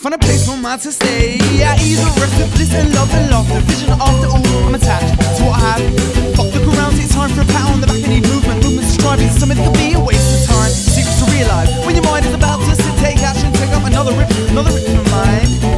find a place for mine to stay. At ease of rest with bliss and love and laughter. Vision after all, I'm attached to what I have. Fuck look around, it's time for a pat on the back. I need movement, movement striving. Something that could be a waste of time. Secrets to realize when your mind is about to sit, take action, take up another rip from mind.